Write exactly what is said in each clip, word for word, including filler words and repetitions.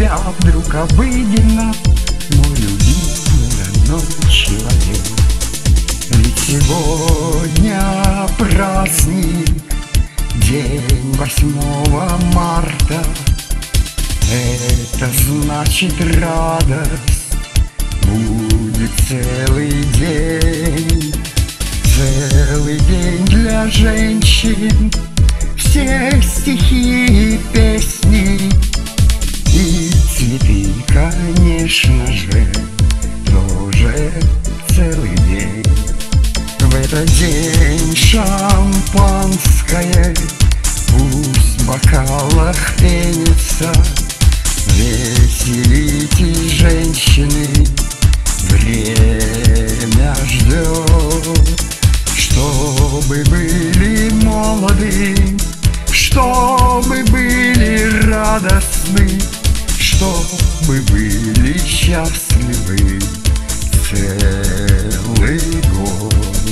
тебя вдруг обыденно, мой любимый родной человек. Ведь сегодня праздник, день восьмого марта. Это значит радость будет целый день, целый день для женщин. Все стихи и песни и цветы, конечно же, тоже целый день. В этот день шампанское пусть в бокалах пенится. Веселитесь, женщины, время ждет. Чтобы были молоды, чтобы были радостны, чтобы были счастливы целый год.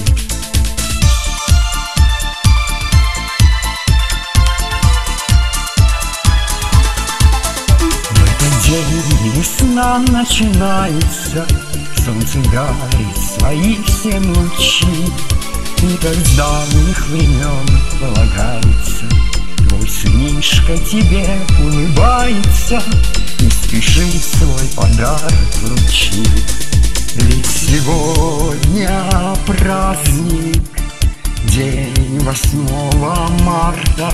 День весна начинается, солнце дарит свои все лучи. И как с давних времен полагается, твой сынишка тебе улыбается и спешит свой подарок вручить. Ведь сегодня праздник, день восьмого марта.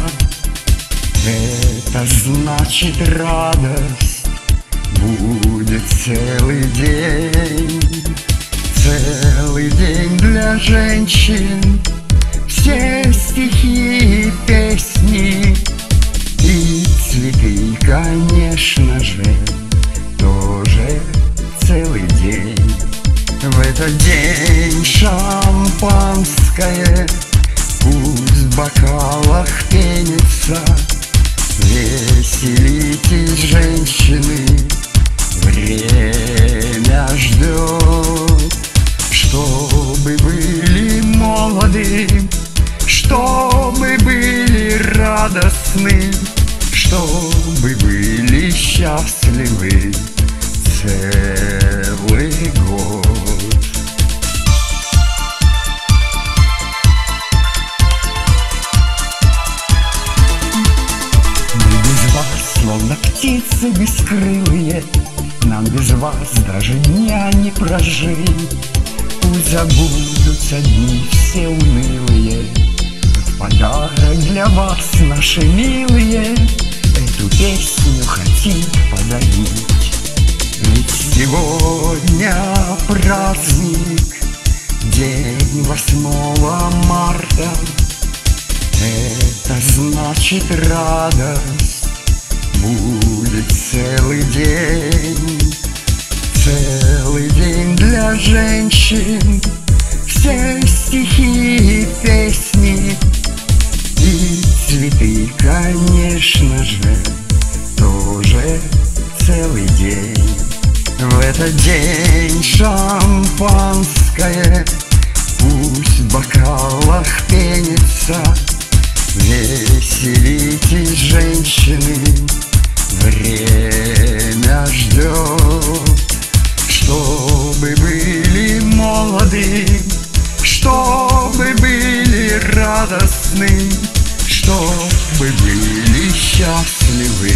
Это значит радость будет целый день, целый день для женщин. Все стихи и песни и цветы, конечно же, тоже целый день. В этот день шампанское пусть в бокалах пенится. Веселитесь, женщины, время ждет. Чтобы были молоды, чтобы были радостны, чтобы были счастливы целый год. Словно птицы бескрылые, нам без вас даже дня не прожить. Пусть забудутся дни все унылые, в подарок для вас, наши милые, эту песню хотим подарить. Ведь сегодня праздник, день восьмого марта. Это значит радость будет целый день, целый день для женщин. Все стихи и песни и цветы, конечно же, тоже целый день. В этот день шампанское пусть в бокалах пенится. Веселитесь, женщины, время ждет. Чтобы были молоды, чтобы были радостны, чтобы были счастливы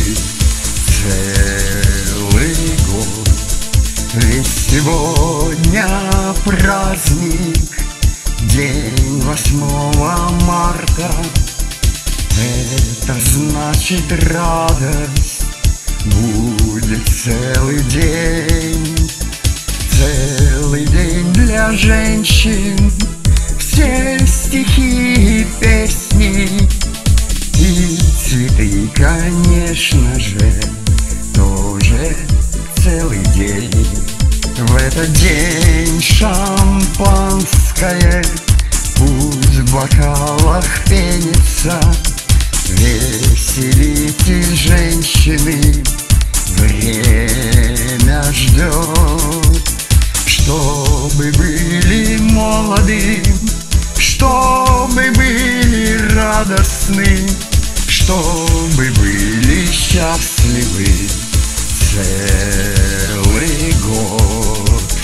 целый год. Ведь сегодня праздник, день восьмого марта. Это значит радость будет целый день, целый день для женщин. Все стихи и песни и цветы, конечно же, тоже целый день. В этот день шампанское пусть в бокалах пенится. Веселитесь, женщины, время ждет. Чтобы были молоды, чтобы были радостны, чтобы были счастливы целый год.